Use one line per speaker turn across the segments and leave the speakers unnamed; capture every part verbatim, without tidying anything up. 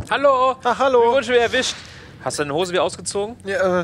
Hallo!
Ach, hallo!
Wir wurden schon wieder erwischt. Hast du deine Hose wieder ausgezogen?
Ja, äh.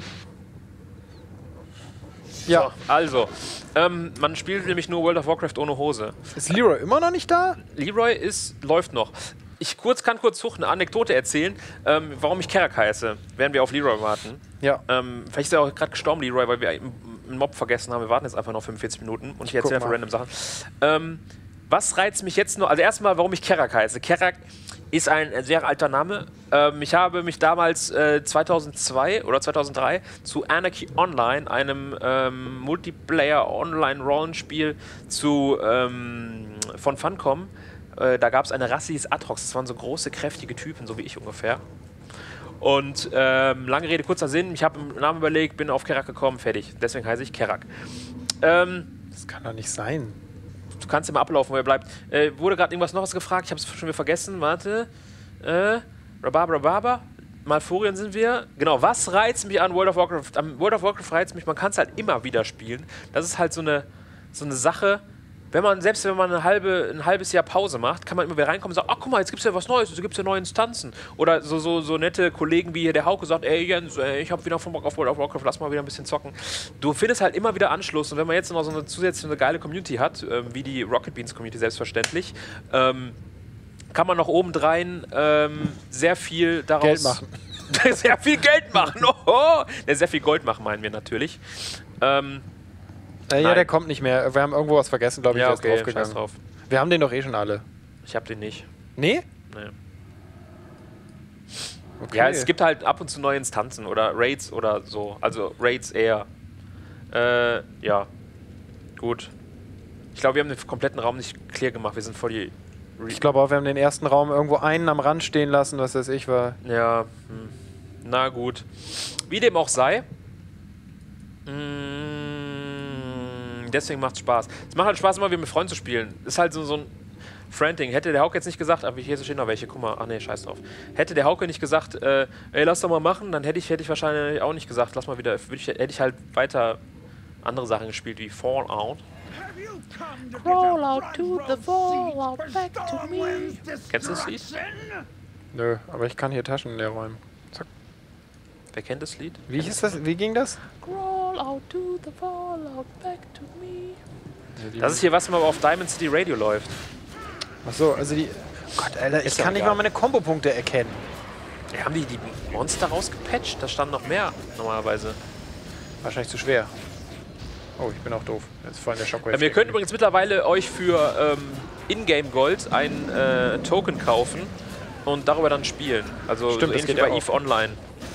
Ja.
So, also, ähm, man spielt nämlich nur World of Warcraft ohne Hose.
Ist Leroy immer noch nicht da?
Leroy ist, läuft noch. Ich kurz, kann kurz hoch eine Anekdote erzählen, ähm, warum ich Kerak heiße, während wir auf Leroy warten.
Ja.
Ähm, vielleicht ist er auch gerade gestorben, Leroy, weil wir einen Mob vergessen haben. Wir warten jetzt einfach noch fünfundvierzig Minuten und ich erzähle einfach random Sachen. Ähm, was reizt mich jetzt nur? Also erstmal, warum ich Kerak heiße. Kerak ist ein sehr alter Name. Ähm, ich habe mich damals äh, zweitausendzwei oder zweitausenddrei zu Anarchy Online, einem ähm, Multiplayer-Online-Rollenspiel zu, ähm, von Funcom. Äh, da gab es eine Rasse, die hieß Atrox. Das waren so große, kräftige Typen, so wie ich ungefähr. Und ähm, lange Rede, kurzer Sinn. Ich habe einen Namen überlegt, bin auf Kerak gekommen, fertig. Deswegen heiße ich Kerak. Ähm,
das kann doch nicht sein.
Du kannst immer ablaufen, wo er bleibt. Äh, wurde gerade irgendwas noch was gefragt? Ich habe es schon wieder vergessen. Warte. Äh, Rhabarber, Rhabarber. Malfurien sind wir. Genau, was reizt mich an World of Warcraft? Am World of Warcraft reizt mich, man kann es halt immer wieder spielen. Das ist halt so eine, so eine Sache, wenn man, selbst wenn man eine halbe, ein halbes Jahr Pause macht, kann man immer wieder reinkommen und sagen, ach guck mal, jetzt gibt es ja was Neues, jetzt gibt es ja neue Instanzen. Oder so, so, so nette Kollegen wie hier der Hauke sagt, ey Jens, ey, ich habe wieder von Bock auf World of Warcraft, lass mal wieder ein bisschen zocken. Du findest halt immer wieder Anschluss und wenn man jetzt noch so eine zusätzliche eine geile Community hat, äh, wie die Rocket Beans Community selbstverständlich, ähm, kann man noch obendrein ähm, sehr viel daraus...
Geld machen.
sehr viel Geld machen, oh, ja, sehr viel Gold machen, meinen wir natürlich. Ähm,
Äh, ja, der kommt nicht mehr. Wir haben irgendwo was vergessen, glaube ich,
ja,
der
okay,
ist draufgegangen.
drauf.
Wir haben den doch eh schon alle.
Ich habe den nicht.
Nee?
Nee.
Okay.
Ja, es gibt halt ab und zu neue Instanzen oder Raids oder so. Also Raids eher. Äh, ja. Gut. Ich glaube, wir haben den kompletten Raum nicht clear gemacht. Wir sind voll die... Re
Ich glaube auch, wir haben den ersten Raum irgendwo einen am Rand stehen lassen, was weiß ich war.
Ja. Hm. Na gut. Wie dem auch sei. Mmh. Deswegen macht es Spaß. Es macht halt Spaß, immer wieder mit Freunden zu spielen. Ist halt so, so ein Friend-Ding. Hätte der Hauke jetzt nicht gesagt, aber hier stehen noch welche, guck mal, ach nee, scheiß drauf. Hätte der Hauke nicht gesagt, äh, ey, lass doch mal machen, dann hätte ich, hätte ich wahrscheinlich auch nicht gesagt, lass mal wieder, ich, hätte ich halt weiter andere Sachen gespielt, wie Fallout.
Crawl out to the fallout, back to me.
Kennst du das Lied?
Nö, aber ich kann hier Taschen leer räumen. Zack.
Wer kennt das Lied?
Wie hieß das? Wie ging das?
Crawl out to the fallout, back to me.
Das ist hier, was mal auf Diamond City Radio läuft.
Achso, also die... Gott, Alter, ich
Ist ja
kann nicht
egal.
mal meine Kombopunkte erkennen.
Ja, haben die die Monster rausgepatcht? Da standen noch mehr, normalerweise.
Wahrscheinlich zu schwer. Oh, ich bin auch doof. Jetzt vorhin der Shockwave.
Ähm, ihr könnt übrigens mittlerweile euch für ähm, Ingame Gold ein äh, Token kaufen und darüber dann spielen. Also
Stimmt,
so
das
ähnlich
geht
wie bei
ja
EVE Online.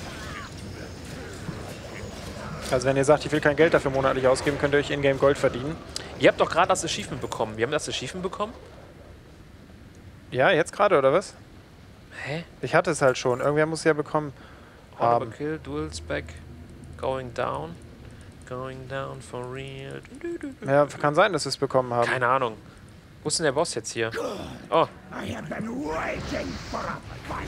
Also wenn ihr sagt, ich will kein Geld dafür monatlich ausgeben, könnt ihr euch Ingame Gold verdienen.
Ihr habt doch gerade das Achievement bekommen. Wir haben das Achievement bekommen?
Ja, jetzt gerade, oder was?
Hä?
Ich hatte es halt schon. Irgendwer muss es ja bekommen
Honorable
haben.
Kill, Dual Spec, Going Down. Going down for real. Du, du, du.
Ja, kann sein, dass wir es bekommen haben.
Keine Ahnung. Wo ist denn der Boss jetzt hier? Oh.
I have been waiting for a fight.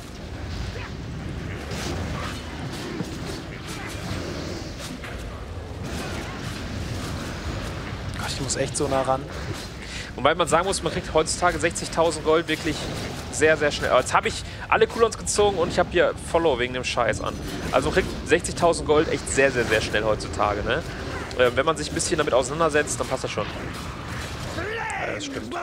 Gott, ich muss echt so nah ran.
Wobei man sagen muss, man kriegt heutzutage sechzigtausend Gold wirklich sehr, sehr schnell. Aber jetzt habe ich alle Cooldowns gezogen und ich habe hier Follow wegen dem Scheiß an. Also man kriegt sechzigtausend Gold echt sehr, sehr, sehr schnell heutzutage. Ne? Äh, wenn man sich ein bisschen damit auseinandersetzt, dann passt das schon.
Ja, das stimmt.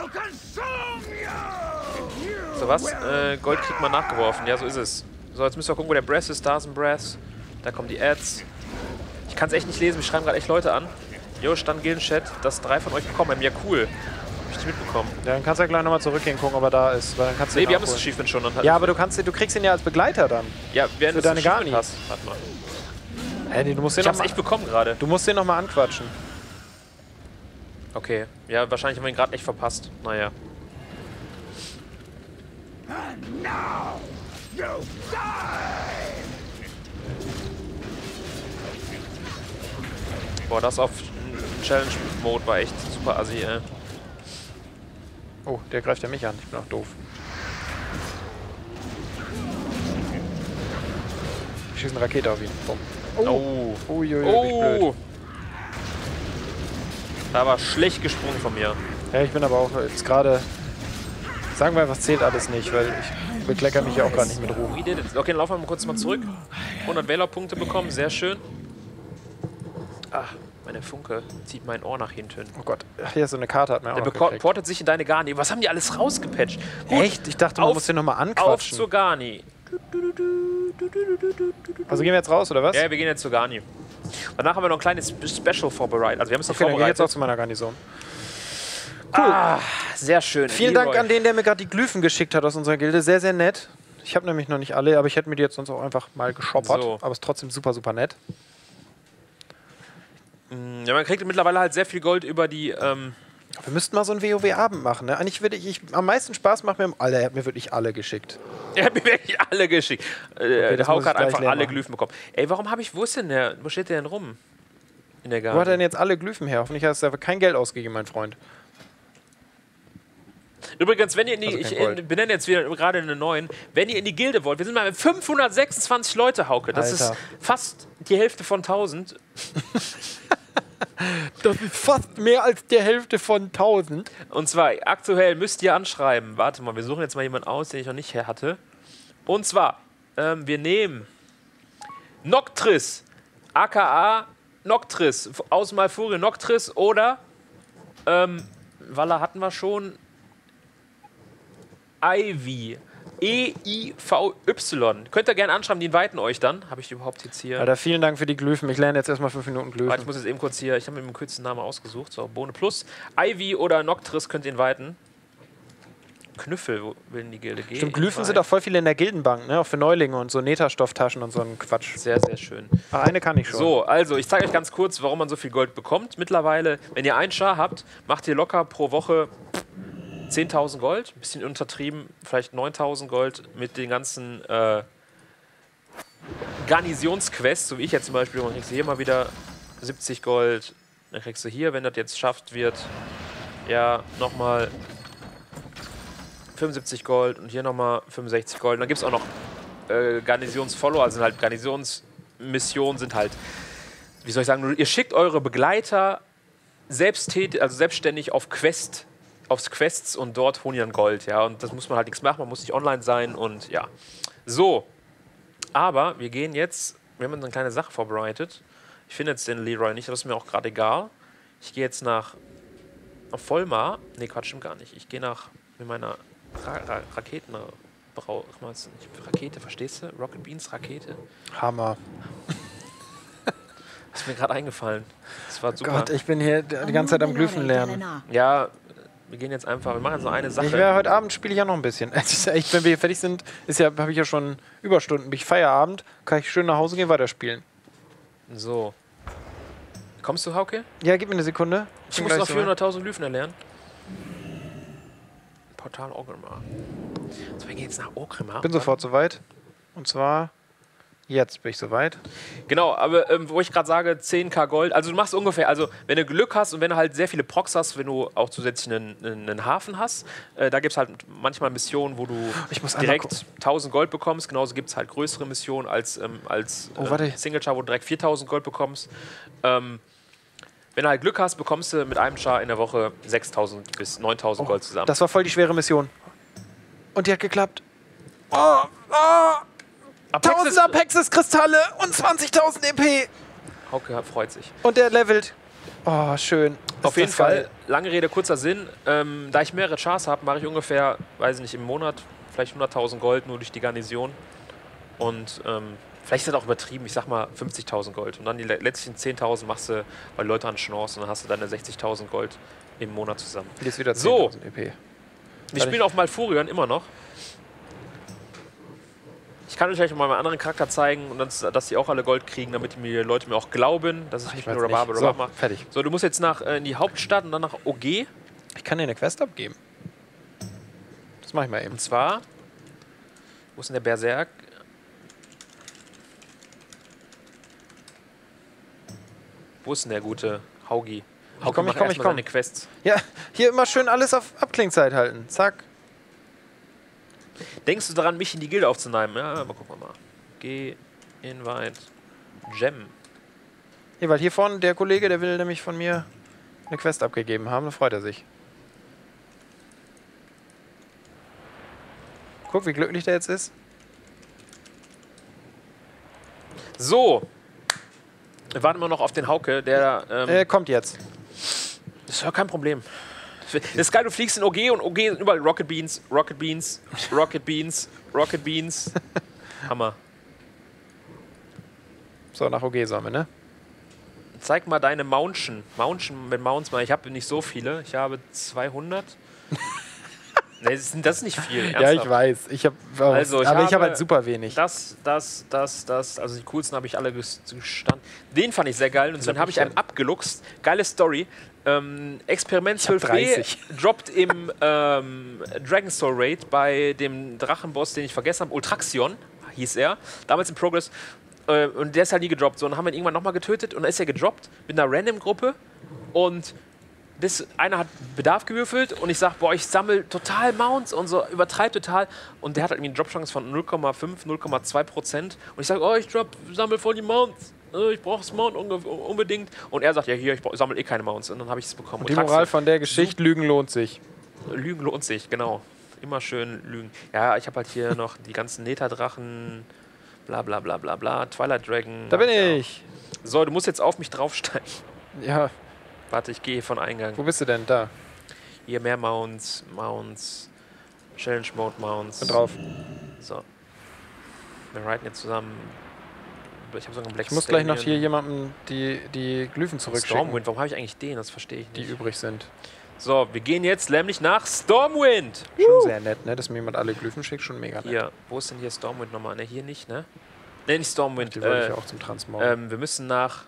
So was? Äh, Gold kriegt man nachgeworfen. Ja, so ist es. So, jetzt müssen wir gucken, wo der Brass ist. Da ist ein Brass. Da kommen die Ads. Ich kann es echt nicht lesen. Wir schreiben gerade echt Leute an. Jo, stand Gilden-Chat, dass drei von euch bekommen haben. Ja, cool. Hab ich nicht mitbekommen.
Ja, dann kannst du ja gleich nochmal zurückgehen, gucken, ob er da ist. Weil dann kannst du
Nee,
ihn
wir haben das
nachholen.
Achievement schon. Dann
Ja, aber du, kannst, du kriegst ihn ja als Begleiter dann.
ja, während
für
du
deine
das Achievement
Garnis.
hast. Warte mal.
Hä, nee, du musst den
Ich hab's
noch
echt
mal,
bekommen gerade.
du musst den nochmal anquatschen.
Okay. Ja, wahrscheinlich haben wir ihn gerade echt verpasst. Naja.
And now you die!
Boah, das auf Challenge-Mode war echt super assi, ey.
Oh, der greift ja mich an. Ich bin auch doof. Ich schieße eine Rakete auf ihn. Bumm.
Oh.
Uiuiui, bin ich blöd.
Oh. Da war schlecht gesprungen von mir.
Ja, ich bin aber auch jetzt gerade Sagen wir einfach, zählt alles nicht, weil ich bekleckere mich ja auch gar nicht mit Ruhm.
We did it. Okay, dann laufen wir mal kurz mal zurück. hundert Wählerpunkte bekommen, sehr schön. Ah, meine Funke zieht mein Ohr nach hinten.
Oh Gott, ach, hier so eine Karte hat man auch
Der
noch
beko-
gekriegt.
portet sich in deine Garni. Was haben die alles rausgepatcht? Gut,
Echt? Ich dachte, man
auf-
muss den nochmal
auf
anquatschen.
zur Garni.
Also gehen wir jetzt raus, oder was?
Ja, wir gehen jetzt zur Garni. Danach haben wir noch ein kleines Spe- Special vorbereitet. Also wir haben es noch
Okay, dann gehe ich jetzt auch
vorbereitet.
zu meiner Garnison.
Ah, sehr schön.
Vielen
Leroy.
Dank an den, der mir gerade die Glyphen geschickt hat aus unserer Gilde. Sehr, sehr nett. Ich habe nämlich noch nicht alle, aber ich hätte mir die jetzt sonst auch einfach mal geschoppert.
So.
Aber es ist trotzdem super, super nett.
Ja, man kriegt mittlerweile halt sehr viel Gold über die. Ähm
Wir müssten mal so einen WoW-Abend machen. Ne? Eigentlich würde ich, ich am meisten Spaß machen mir alle. Er hat mir wirklich alle geschickt.
er hat mir wirklich alle geschickt. Äh, der
das muss
Hauke
ich
hat
gleich
einfach
leer
alle
machen.
Glyphen bekommen. Ey, warum habe ich. Wo ist denn der? Wo steht der denn rum? In der
Wo hat er
Garni.
denn jetzt alle Glyphen her? Hoffentlich hast du aber kein Geld ausgegeben, mein Freund.
Übrigens, wenn ihr in die.
Also
ich
kein Gold.
äh, benenne jetzt wieder gerade einen neuen. Wenn ihr in die Gilde wollt, wir sind mal mit fünfhundertsechsundzwanzig Leute, Hauke. Das
Alter.
ist fast die Hälfte von tausend.
Das ist fast mehr als die Hälfte von tausend.
Und zwar, aktuell müsst ihr anschreiben. Warte mal, wir suchen jetzt mal jemanden aus, den ich noch nicht her hatte. Und zwar, ähm, wir nehmen Noctris, aka Noctris, aus Malfurien Noctris oder, ähm, Walla hatten wir schon, Ivy, E I V Y. Könnt ihr gerne anschreiben, die inviten euch dann. Habe ich die überhaupt jetzt hier?
Alter, vielen Dank für die Glyphen. Ich lerne jetzt erstmal fünf Minuten
Warte, ich
Glyphen.
muss jetzt eben kurz hier, ich habe mir den kürzesten Namen ausgesucht. So, Bohne Plus. Ivy oder Noctris könnt ihr inviten. Knüffel, wo will in die Gilde gehen?
Stimmt, Glyphen sind auch voll viele in der Gildenbank, ne? Auch für Neulinge und so Neta-Stofftaschen und so ein Quatsch.
Sehr, sehr schön.
Ah, eine kann ich schon.
So, also ich zeige euch ganz kurz, warum man so viel Gold bekommt. Mittlerweile, wenn ihr einen Char habt, macht ihr locker pro Woche zehntausend Gold. Ein bisschen untertrieben, vielleicht neuntausend Gold mit den ganzen äh, Garnisonsquests, so wie ich jetzt zum Beispiel. Dann kriegst du hier mal wieder siebzig Gold. Dann kriegst du hier, wenn das jetzt schafft wird, ja, nochmal fünfundsiebzig Gold und hier nochmal fünfundsechzig Gold. Und dann gibt es auch noch äh, Garnisons-Follower, also sind halt Garnisonsmissionen, sind halt, wie soll ich sagen, ihr schickt eure Begleiter selbsttät also selbstständig auf Quest, aufs Quests und dort holen die dann Gold, ja. Und das muss man halt nichts machen, man muss nicht online sein und ja. So, aber wir gehen jetzt, wir haben uns eine kleine Sache vorbereitet. Ich finde jetzt den Leroy nicht, das ist mir auch gerade egal. Ich gehe jetzt nach, nach Volmar. Ne, Quatsch, stimmt gar nicht. Ich gehe nach mit meiner Ra Ra Raketen. Brau nicht Rakete, verstehst du? Rocket Beans Rakete.
Hammer.
Das ist mir gerade eingefallen. Das war super.
Gott, ich bin hier die ganze Zeit am Glyphen lernen.
Ja, wir gehen jetzt einfach, wir machen jetzt noch eine Sache.
Ich werde heute Abend spiele ich ja noch ein bisschen. Ich, wenn wir hier fertig sind, ist ja, habe ich ja schon Überstunden. Bin ich Feierabend, kann ich schön nach Hause gehen, weiterspielen.
So. Kommst du, Hauke?
Ja, gib mir eine Sekunde.
Ich
Bin
muss
gleich
noch
soweit.
vierhunderttausend Lyphen erlernen. Portal Orgrimmar. So, wir gehen jetzt nach Orgrimmar.
Bin sofort soweit. Und zwar jetzt bin ich soweit.
Genau, aber ähm, wo ich gerade sage, zehntausend Gold. Also du machst ungefähr, also wenn du Glück hast und wenn du halt sehr viele Procs hast, wenn du auch zusätzlich einen, einen, einen Hafen hast, äh, da gibt es halt manchmal Missionen, wo du
Ich muss einmal
direkt tausend Gold bekommst. Genauso gibt es halt größere Missionen als, ähm, als
Oh, warte.
äh, Single-Char, wo du direkt viertausend Gold bekommst. Ähm, wenn du halt Glück hast, bekommst du mit einem Char in der Woche sechstausend bis neuntausend Gold zusammen.
Das war voll die schwere Mission. Und die hat geklappt. Oh, oh, tausend Apexis-Kristalle und zwanzigtausend E P.
Hauke freut sich.
Und der levelt. Oh, schön. Ist
Auf jeden
das
Fall,
geil.
lange Rede, kurzer Sinn. Ähm, da ich mehrere Chars habe, mache ich ungefähr, weiß ich nicht, im Monat vielleicht hunderttausend Gold nur durch die Garnison. Und ähm, vielleicht ist das auch übertrieben, ich sag mal fünfzigtausend Gold. Und dann die le- letzten zehntausend machst du, weil Leute an Chance, und dann hast du deine sechzigtausend Gold im Monat zusammen.
Hier ist wieder
So.
zehntausend E P.
Wir spielen auf Malfurion immer noch. Ich kann euch gleich mal meinen anderen Charakter zeigen, und das, dass die auch alle Gold kriegen, damit die mir, Leute mir auch glauben, dass es nicht
weiß
nur Rhabarber
nicht.
Rhabarber
So, fertig.
So, du musst jetzt nach, äh, in die Hauptstadt und dann nach O G.
Ich kann dir eine Quest abgeben. Das mache ich mal eben.
Und zwar, wo ist denn der Berserk? Wo ist denn der gute Haugi? Haugi,
komm, ich
mach
komm,
erst
ich
mal
komm.
seine Quests.
Ja, hier immer schön alles auf Abklingzeit halten. Zack.
Denkst du daran, mich in die Gilde aufzunehmen? Ja, aber gucken wir mal. Geh, Invite, Gem.
Ja, weil hier vorne der Kollege, der will nämlich von mir eine Quest abgegeben haben. Da freut er sich. Guck, wie glücklich der jetzt ist.
So. Wir warten immer noch auf den Hauke, der... Ähm,
Äh, kommt jetzt.
Das ist ja kein Problem. Das ist geil, du fliegst in O G und O G sind überall Rocket Beans, Rocket Beans, Rocket Beans, Rocket Beans. Hammer.
So, nach O G sollen wir, ne?
Zeig mal deine Mounchen. Mounchen mit Mounts mal. Ich habe nicht so viele. Ich habe zweihundert. Nee, das ist, das ist nicht viel. Ernsthaft.
Ja, ich weiß. Ich hab,
Also, ich
aber ich habe
habe
halt super wenig.
Das, das, das, das. Also die coolsten habe ich alle gestanden. Den fand ich sehr geil. Und dann habe ich einen abgeluchst. Geile Story. Ähm, Experiment zwölf B droppt im ähm, Dragon Soul Raid bei dem Drachenboss, den ich vergessen habe. Ultraxion hieß er. Damals im Progress. Äh, und der ist halt nie gedroppt. So, und dann haben wir ihn irgendwann nochmal getötet. Und dann ist er gedroppt mit einer Random-Gruppe. Und bis einer hat Bedarf gewürfelt und ich sag, boah, ich sammle total Mounts und so, übertreibe total. Und der hat halt irgendwie eine Dropchance von null Komma fünf, null Komma zwei Prozent. Und ich sage, oh, ich drop, sammle voll die Mounts. Ich brauche das Mount unbedingt. Und er sagt, ja, hier, ich sammle eh keine Mounts. Und dann habe ich es bekommen.
Und die Moral von der Geschichte, Lügen lohnt sich.
Lügen lohnt sich, genau. Immer schön lügen. Ja, ich habe halt hier noch die ganzen Neta-Drachen, bla bla bla bla bla, Twilight Dragon.
Da bin
ja.
ich.
So, du musst jetzt auf mich draufsteigen.
Ja.
Warte, ich gehe von Eingang.
Wo bist du denn? Da.
Hier mehr Mounts, Mounts, Challenge Mode Mounts.
Bin drauf.
So. Wir reiten jetzt zusammen. Ich habe sogar einen Black
Ich muss gleich noch hier jemandem die, die Glyphen zurückschicken.
Stormwind, warum habe ich eigentlich den? Das verstehe ich nicht.
Die übrig sind.
So, wir gehen jetzt nämlich nach Stormwind.
Schon
Woo!
sehr nett, ne? Dass mir jemand alle Glyphen schickt, schon mega nett.
Hier, wo ist denn hier Stormwind nochmal? Ne, hier nicht, ne? Ne, nicht Stormwind.
Die wollte
äh,
ich ja auch zum Transmog.
ähm, wir müssen nach...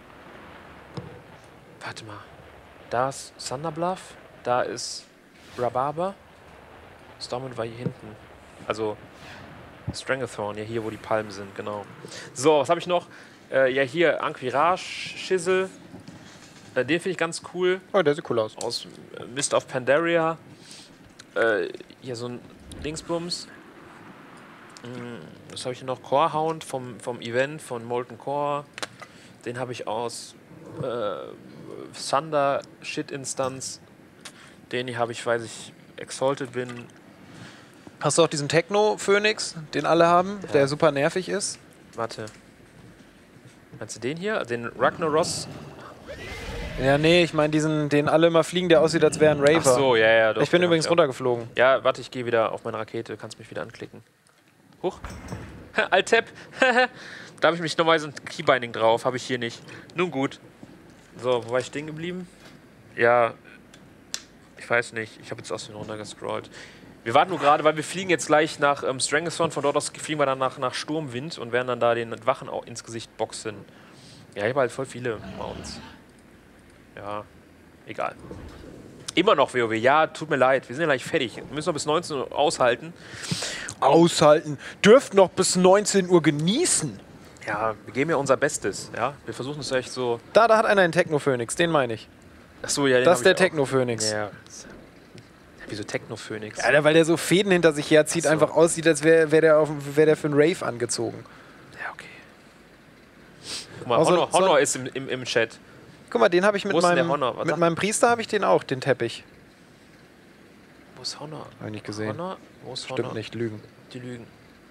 Warte mal. Da ist Thunderbluff, da ist Rhabarber. Stormwind war hier hinten. Also Stranglethorn, ja hier, wo die Palmen sind, genau. So, was habe ich noch? Äh, ja hier, Anquirage, Schissel. Äh, den finde ich ganz cool.
Oh, der sieht cool aus.
Aus äh, Mist of Pandaria. Äh, hier so ein Dingsbums. Mm, was habe ich hier noch? Corehound vom, vom Event von Molten Core. Den habe ich aus äh, Thunder Shit Instance. Den hier habe ich, weil ich Exalted bin.
Hast du auch diesen Techno-Phönix, den alle haben,
Ja.
der super nervig ist?
Warte. Meinst du den hier? Den Ragnaros?
Ja, nee, ich meine diesen, den alle immer fliegen, der aussieht, als wäre ein Raver.
Ach so, ja, ja. Doch,
ich bin
den hab
übrigens
auch.
runtergeflogen.
Ja, warte, ich gehe wieder auf meine Rakete. Du kannst mich wieder anklicken. Huch. Alt-Tab. Da habe ich mich normalerweise ein Keybinding drauf. Habe ich hier nicht. Nun gut. So, wo war ich stehen geblieben? Ja, ich weiß nicht. Ich habe jetzt aus dem runter gescrollt. Wir warten nur gerade, weil wir fliegen jetzt gleich nach ähm, Stranglethorn. Von dort aus fliegen wir dann nach, nach Sturmwind und werden dann da den Wachen auch ins Gesicht boxen. Ja, ich habe halt voll viele Mounts. Ja, egal. Immer noch WoW. Ja, tut mir leid. Wir sind ja gleich fertig. Wir müssen noch bis neunzehn Uhr aushalten.
Aushalten. Dürft noch bis neunzehn Uhr genießen.
Ja, wir geben ja unser Bestes. Ja, wir versuchen es echt so.
Da, da hat einer einen Techno-Phönix, den meine ich.
Achso, ja, den
Das ist der
hab ich auch.
Techno-Phönix.
Ja. Wieso Techno-Phönix?
Ja, der- weil der so Fäden hinter sich herzieht,
Ach so.
einfach aussieht, als wäre wär der, auf- wär der für einen Rave angezogen.
Ja, okay. Guck mal,
Also,
Honor,
so-
Honor ist im, im, im Chat.
Guck mal, den habe ich mit
Wo ist denn der
meinem,
Honor? Was
mit
sagt-
meinem Priester habe ich den auch, den Teppich.
Wo ist Honor?
Habe ich nicht gesehen.
Honor? Wo ist
Stimmt
Honor?
nicht, Lügen.
Die Lügen.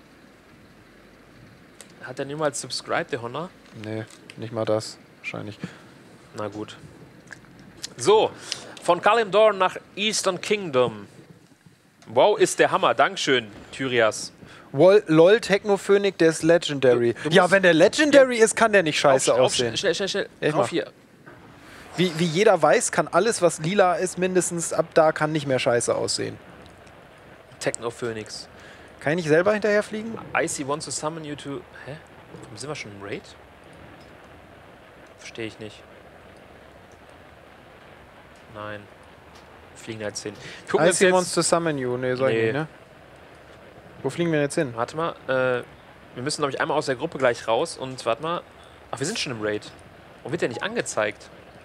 Hat er niemals subscribed, der Honor?
Nee, nicht mal das. Wahrscheinlich.
Na gut. So, von Kalimdor nach Eastern Kingdom. Wow, ist der Hammer. Dankeschön, Tyrias.
Wol, lol, Techno-Phönix, der ist Legendary.
Du- du
ja,
musst-
wenn der Legendary ist, kann der nicht scheiße
Auf- auf-
aussehen.
Schnell, schnell, schnell.
Ja, ich
Drauf
mach.
hier.
Wie, wie jeder weiß, kann alles, was lila ist, mindestens ab da kann nicht mehr scheiße aussehen.
Techno Phoenix.
Kann ich nicht selber hinterher fliegen?
Icy wants to summon you to... Hä? Warum sind wir schon im Raid? Verstehe ich nicht. Nein. Wir fliegen da jetzt hin. Wir gucken uns
Icy wants
jetzt...
to summon you. Nee, soll
Nee.
ich nicht, ne? Wo fliegen wir jetzt hin?
Warte mal. Äh, wir müssen, glaube ich, einmal aus der Gruppe gleich raus. Und warte mal. Ach, wir sind schon im Raid. Warum wird der nicht angezeigt?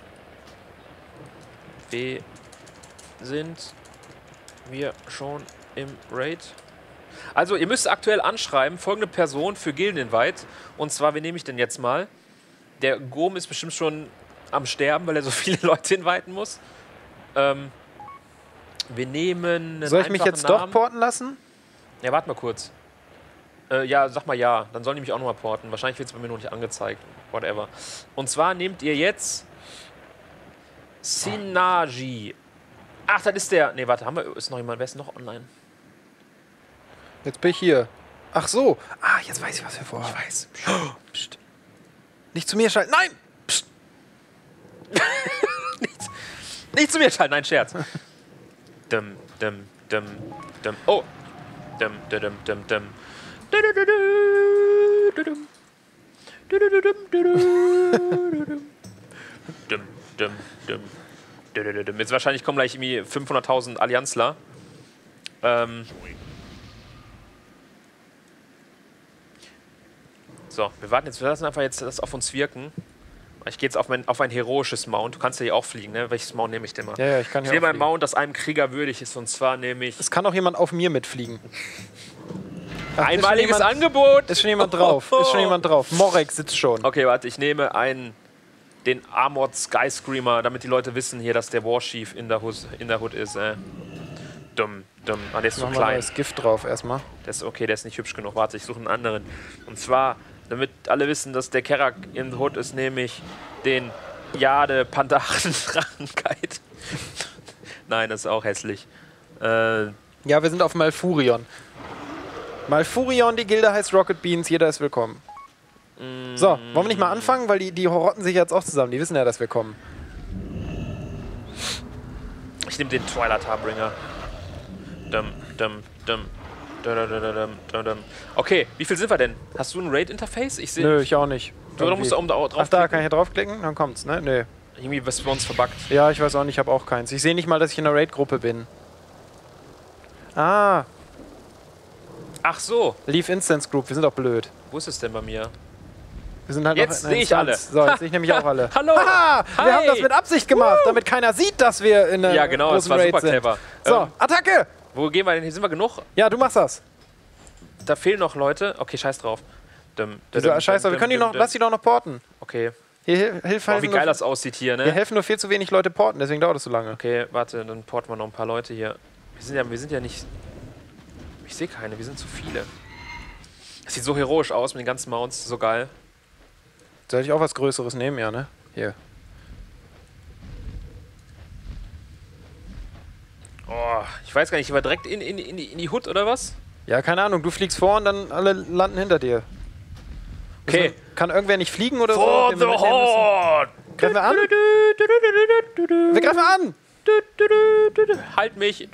Wir sind wir schon im Raid. Also, ihr müsst aktuell anschreiben, folgende Person für Gilden-Invite. Und zwar, wen nehme ich denn jetzt mal? Der Gom ist bestimmt schon am Sterben, weil er so viele Leute inviten muss. Ähm, wir nehmen einen
Soll ich mich
einfachen
jetzt doch
Namen.
porten lassen?
Ja, warte mal kurz. Äh, ja, sag mal ja. Dann sollen die mich auch nochmal porten. Wahrscheinlich wird es bei mir noch nicht angezeigt. Whatever. Und zwar nehmt ihr jetzt Synergy. Ach, das ist der. Ne, warte, haben wir. Ist noch jemand? Wer ist noch online?
Jetzt bin ich hier. Ach so. Ah, jetzt weiß ich, was wir vorhaben.
Ich weiß.
Psst. Nicht zu mir schalten. Nein! Psst.
nicht, nicht zu mir schalten. Nein, Scherz. Dum, dum, dum, dum. Oh. Dum, dum, dum, dum, dum. Dum, dum, dum. Jetzt wahrscheinlich kommen gleich irgendwie fünfhunderttausend Allianzler. Ähm. So, wir warten jetzt, wir lassen einfach jetzt das auf uns wirken. Ich gehe jetzt auf, mein, auf ein heroisches Mount. Du kannst ja hier auch fliegen, ne? Welches Mount nehme ich denn mal?
Ja, ja, ich kann
ich
hier
nehme
auch
ein Mount, das einem Krieger würdig ist. Und zwar nehme ich...
Es kann auch jemand auf mir mitfliegen. Ach,
einmaliges
ist jemand,
Angebot!
Ist schon jemand drauf. Ist schon jemand drauf. Morek sitzt schon.
Okay, warte, ich nehme einen... den Armored Skyscreamer, damit die Leute wissen hier, dass der Warchief in der Hood, in der Hood ist. Äh. Dumm, dumm. Ah, der ist zu
Machen
klein.
wir das Gift drauf erstmal.
Der ist okay, der ist nicht hübsch genug. Warte, ich suche einen anderen. Und zwar, damit alle wissen, dass der Kerak in der Hood ist, nehme ich den Jade Pandaren-Drachenguide. Nein, das ist auch hässlich. Äh,
Ja, wir sind auf Malfurion. Malfurion, die Gilde heißt Rocket Beans, jeder ist willkommen.
mm,
So, wollen wir nicht mal anfangen? Weil die, die rotten sich jetzt auch zusammen. Die wissen ja, dass wir kommen.
Ich nehme den Twilight Harbinger. Dum, dum, dum. Dum, dum, dum, dum, dum. Okay, wie viel sind wir denn? Hast du ein Raid-Interface? Ich sehe.
Nö, ich auch nicht.
Du musst da oben drauf
Ach, da kann ich hier draufklicken? Dann kommt's, ne? Nö.
Irgendwie was bei uns verbuggt.
Ja, ich weiß auch nicht, ich habe auch keins. Ich sehe nicht mal, dass ich in einer Raid-Gruppe bin. Ah,
Ach so,
Leave Instance Group, wir sind doch blöd.
wo ist es denn bei mir?
Wir sind halt
Jetzt
noch in einer
sehe ich
Instanz. So, jetzt sehe ich nämlich auch alle.
Hallo!
Haha,
Hi.
wir haben das mit Absicht gemacht,
Woo.
damit keiner sieht, dass wir in einer
Ja, genau, das
großen
war
Raid
super
sind.
clever.
So,
Ähm,
Attacke!
Wo gehen wir denn? Hier sind wir genug.
Ja, du machst das.
Da fehlen noch Leute. Okay, scheiß drauf. Dum,
Wieso,
dum,
scheiße,
dum,
wir können die
dum,
noch,
dum.
lass die doch noch porten.
Okay.
Hier hil- hilf
Boah,
helfen
wie
nur,
geil das aussieht hier,
hier
ne?
helfen nur viel zu wenig Leute porten, deswegen dauert es so lange.
Okay, warte, dann porten wir noch ein paar Leute hier. Wir sind ja, wir sind ja nicht... Ich sehe keine, wir sind zu viele. Das sieht so heroisch aus mit den ganzen Mounts, so geil.
Soll ich auch was Größeres nehmen, ja, ne? Hier.
Oh, ich weiß gar nicht, ich war direkt in, in, in, die, in die Hood oder was?
Ja, keine Ahnung, du fliegst vor und dann alle landen hinter dir.
Okay.
Müssen- Kann irgendwer nicht fliegen oder
For
so?
the Horde!
Greifen wir an? Wir greifen an!
Halt mich!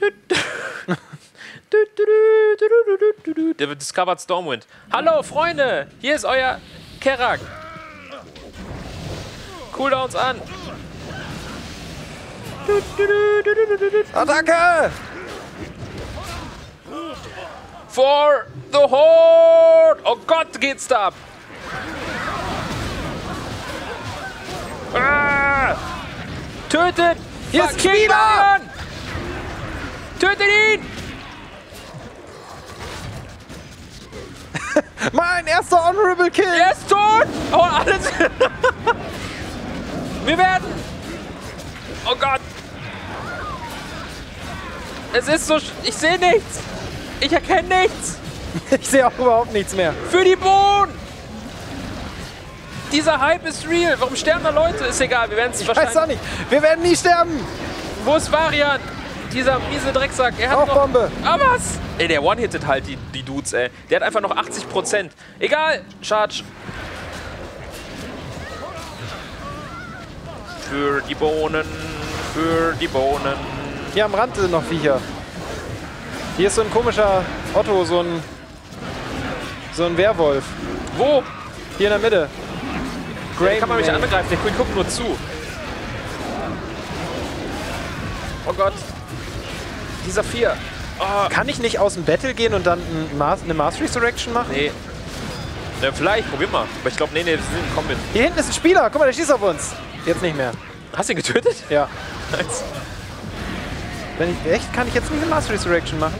Der wird Discovered Stormwind. Hallo, Freunde! Hier ist euer Kerak. Cooldowns an.
Attacke!
For the Horde! Oh Gott, geht's da ab! Ah! Tötet!
Hier ist ein
fucking
Spieler!
Lion! Tötet ihn!
Mein erster Honorable Kill!
Er ist tot! Oh, alles! Wir werden... Oh Gott! Es ist so... sch- Ich sehe nichts! Ich erkenne nichts!
Ich sehe auch überhaupt nichts mehr.
Für die Bohnen! Dieser Hype ist real. Warum sterben da Leute? Ist egal, wir werden es
Ich weiß
wahrscheinlich...
auch nicht. Wir werden nie sterben!
Wo ist Varian? Dieser miese Drecksack. Er hat
Auch
noch...
Bombe.
Ah, was? Ey, der One-Hittet halt die, die Dudes, ey. Der hat einfach noch achtzig Prozent. Egal. Charge. Für die Bohnen. Für die Bohnen.
Hier am Rand sind noch Viecher. Hier ist so ein komischer Otto, so ein... So ein Werwolf.
Wo?
Hier in der Mitte.
Der kann man mich
Grey-
angreifen. Der Queen guckt nur zu. Oh Gott. Dieser vier. Oh,
Kann ich nicht aus dem Battle gehen und dann ein Mas eine Mass Resurrection machen?
nee. Na, vielleicht, probier mal. Aber ich glaube, nee, nee, komm mit.
Hier hinten ist ein Spieler. Guck mal, der schießt auf uns. Jetzt nicht mehr.
Hast du ihn getötet?
Ja.
Nice.
Wenn ich, echt? Kann ich jetzt nicht eine Mass Resurrection machen?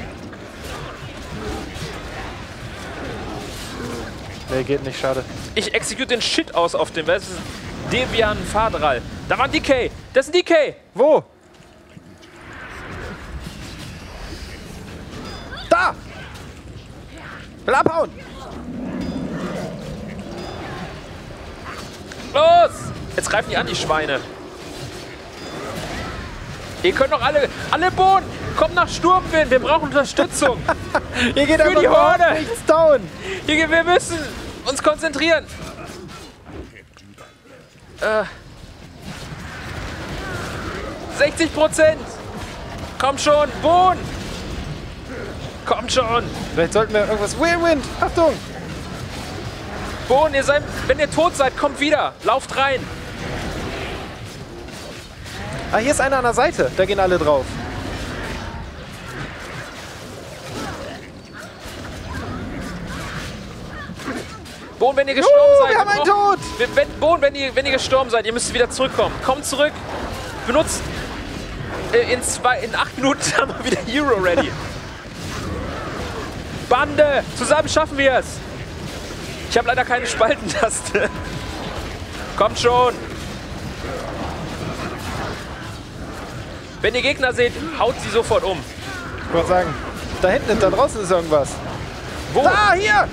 Nee, geht nicht. Schade.
Ich execute den Shit aus auf dem. Was ist das? Debian Fadral. Da war ein D K. Das ist ein D K.
Wo? Da! Will abhauen.
Los! Jetzt greifen die an, die Schweine. Ihr könnt doch alle... Alle Bohnen! Kommt nach Sturmwind! Wir brauchen Unterstützung!
Hier geht
Für
einfach
die
überhaupt
Horde.
nichts down.
Hier, wir müssen uns konzentrieren! Äh... sechzig Prozent! Komm schon! Bohnen! Kommt schon!
Vielleicht sollten wir irgendwas... Whirlwind! Achtung!
Bohnen, ihr seid... Wenn ihr tot seid, kommt wieder! Lauft rein!
Ah, hier ist einer an der Seite. Da gehen alle drauf.
Bohnen, wenn ihr gestorben
Juhu,
seid...
wir haben einen
braucht-
Tod!
Wenn, wenn, Bohnen, wenn ihr, wenn ihr gestorben seid, ihr müsst wieder zurückkommen. Kommt zurück! Benutzt... Äh, in, zwei, in acht Minuten haben wir wieder Hero ready. Bande! Zusammen schaffen wir es! Ich habe leider keine Spaltentaste. Kommt schon! Wenn ihr Gegner seht, haut sie sofort um.
Ich wollte sagen, da hinten, da draußen ist irgendwas.
Wo?
Da, hier!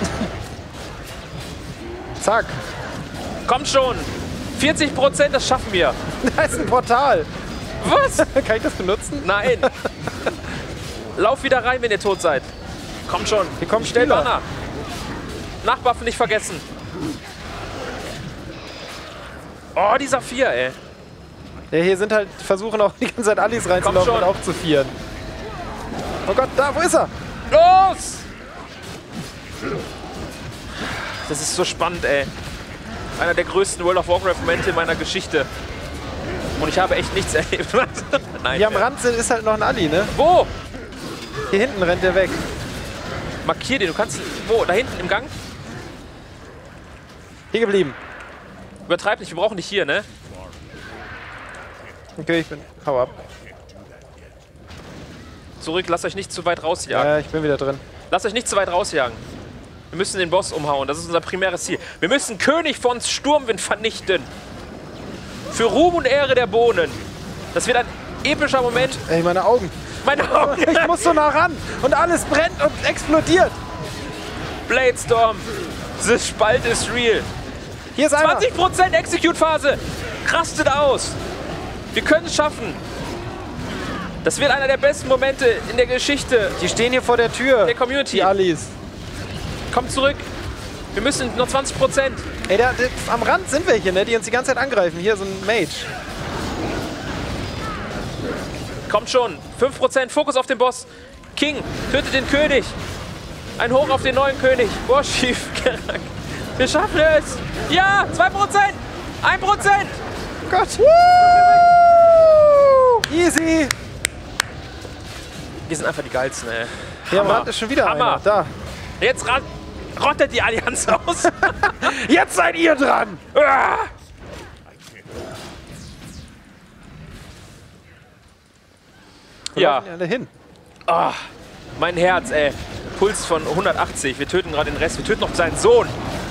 Zack.
Kommt schon! vierzig Prozent, das schaffen wir.
Da ist ein Portal.
Was?
Kann ich das benutzen?
Nein! Lauf wieder rein, wenn ihr tot seid. Kommt schon.
Hier kommen
Stell
Spieler.
Banner. Nachbuffen nicht vergessen. Oh, dieser vier, ey.
Ja, hier sind halt, versuchen auch die ganze Zeit Allis reinzulaufen
schon.
und aufzufieren. Oh Gott, da, wo ist er?
Los! Das ist so spannend, ey. Einer der größten World of Warcraft-Momente in meiner Geschichte. Und ich habe echt nichts erlebt. Nein.
Hier am Rand sind, ist halt noch ein Alli, ne?
Wo?
Hier hinten rennt der weg.
Markier den, du kannst... Wo? Da hinten im Gang?
Hier geblieben.
Übertreib nicht, wir brauchen dich hier, ne?
Okay, ich bin... Hau ab.
Zurück, lasst euch nicht zu weit rausjagen.
Ja, ich bin wieder drin.
Lasst euch nicht zu weit rausjagen. Wir müssen den Boss umhauen, das ist unser primäres Ziel. Wir müssen König von Sturmwind vernichten. Für Ruhm und Ehre der Bohnen. Das wird ein epischer Moment.
Ey, meine Augen.
Meine Augen.
Ich muss so nah ran. Und alles brennt und explodiert.
Bladestorm. The Spalt ist real.
Hier ist einer.
zwanzig Prozent Execute-Phase. Rastet aus. Wir können es schaffen. Das wird einer der besten Momente in der Geschichte
Die stehen hier vor der Tür.
der Community.
Die Allis.
Kommt zurück. Wir müssen noch zwanzig Prozent.
Ey, da, da, am Rand sind welche, ne? Die uns die ganze Zeit angreifen. Hier so ein Mage.
Kommt schon. fünf Prozent. Fokus auf den Boss. King, tötet den König. Ein Hoch auf den neuen König. Boah, schief. Wir schaffen es. Ja, zwei Prozent. ein Prozent.
Gott. Easy.
Wir sind einfach die Geilsten, ey.
Hier am
Hammer.
Rand ist schon wieder
Hammer.
einer. Da.
Jetzt ra- rottet die Allianz aus.
Jetzt seid ihr dran.
Ah!
Wo
Ja.
laufen die alle hin?
Ah, mein Herz, ey. Puls von hundertachtzig. Wir töten gerade den Rest. Wir töten noch seinen Sohn.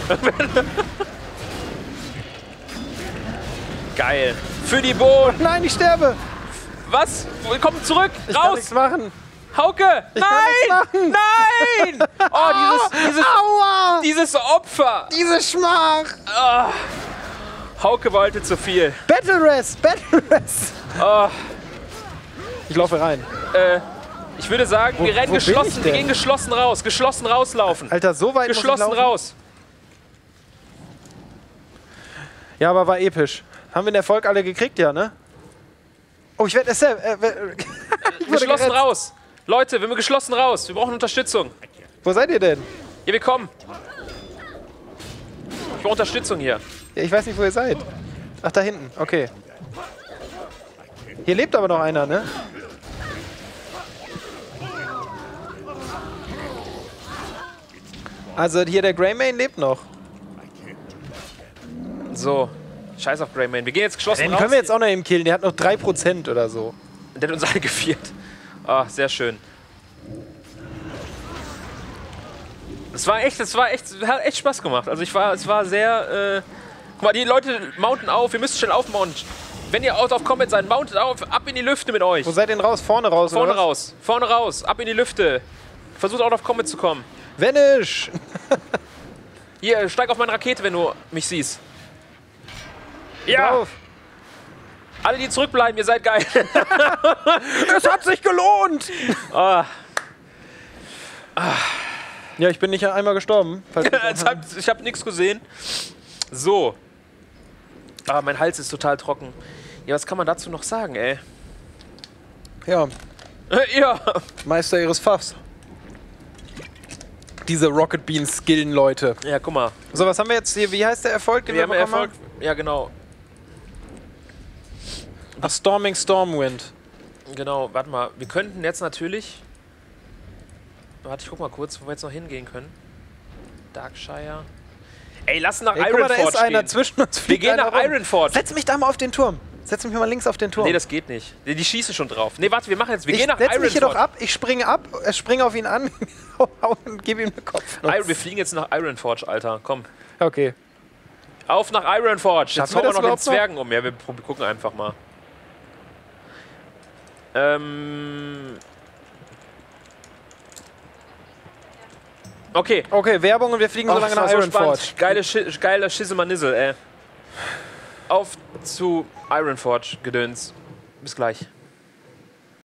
Geil. Für die Bohnen.
Nein, ich sterbe.
Was? Komm zurück.
Ich kann
Raus.
nichts machen.
Hauke.
Ich kann
Nein.
nichts machen.
Nein. Oh, dieses, dieses,
Aua.
dieses Opfer.
Diese Schmach.
Ah. Hauke wollte zu viel.
Battle Rest. Battle Rest.
Oh,
Ich laufe rein.
äh, ich würde sagen,
Wo-
wir rennen
wo bin ich
geschlossen. Wir
denn?
gehen geschlossen raus. Geschlossen rauslaufen.
Alter, so weit
Geschlossen
muss ich laufen?
raus.
Ja, aber war episch. Haben wir den Erfolg alle gekriegt, ja, ne? Oh, ich werde es äh, äh, ich wurde
Geschlossen
gerettet.
raus. Leute, wir müssen geschlossen raus. Wir brauchen Unterstützung.
Wo seid ihr denn?
Ja, wir kommen. Ich brauche Unterstützung hier.
Ja, ich weiß nicht, wo ihr seid. Ach, da hinten. Okay. Hier lebt aber noch einer, ne? Also hier der Greymane lebt noch.
So. Scheiß auf Greymane. Wir gehen jetzt geschlossen
Den
raus.
können wir jetzt auch noch eben killen. Der hat noch drei Prozent oder so.
Der hat uns alle geviert. Ah, sehr schön. Es war echt, es war echt, es hat echt Spaß gemacht. Also ich war, es war sehr, äh, guck mal, die Leute mounten auf, wir müssen schnell aufmounten. Wenn ihr out of combat seid, mountet auf, ab in die Lüfte mit euch.
Wo seid ihr denn raus? Vorne raus?
Vorne
oder was?
raus, vorne raus, ab in die Lüfte. Versucht out of combat zu kommen.
Vanish!
Hier, steig auf meine Rakete, wenn du mich siehst. Ja!
Drauf.
Alle, die zurückbleiben, ihr seid geil.
Es hat sich gelohnt!
Ah.
Ja, ich bin nicht einmal gestorben. falls du-
Jetzt hab, ich habe nichts gesehen. So. Ah, mein Hals ist total trocken. Ja, was kann man dazu noch sagen, ey?
ja,
Ja.
Meister ihres Pfaffs. Diese Rocket Bean skillen Leute.
Ja, guck mal.
So, was haben wir jetzt hier? Wie heißt der Erfolg, den
Wir
wir,
haben
bekommen
Erfolg. Ja, genau.
haben? Ach, Storming Stormwind.
Genau, warte mal. Wir könnten jetzt natürlich... Warte, ich guck mal kurz, wo wir jetzt noch hingehen können. Darkshire. Ey, lass nach
Ey, guck mal, da
Ironforge
ist einer
gehen.
zwischen uns.
Wir
fliegt
gehen
einer
nach
rum.
Ironforge.
Setz mich da mal auf den Turm. Setz mich mal links auf den Turm.
Nee, das geht nicht. Die, die schießen schon drauf. Nee, warte, wir machen jetzt... Wir
ich
gehen nach
setz mich hier doch
Ironforge.
ab, ich springe ab, äh, springe auf ihn an hau und gebe ihm den Kopf.
Iron, wir fliegen jetzt nach Ironforge, Alter. Komm.
Okay.
Auf nach Ironforge. Jetzt
Schaffen wir
hauen wir
das
noch den
überhaupt noch?
Zwergen um. Ja, wir prob- gucken einfach mal. Ähm... Okay.
Okay, Werbung und wir fliegen so
Ach,
lange
das
nach
war so
Ironforge.
spannend. Geile Schi geiler Schissemanissel, ey. Auf zu Ironforge, Gedöns. Bis gleich.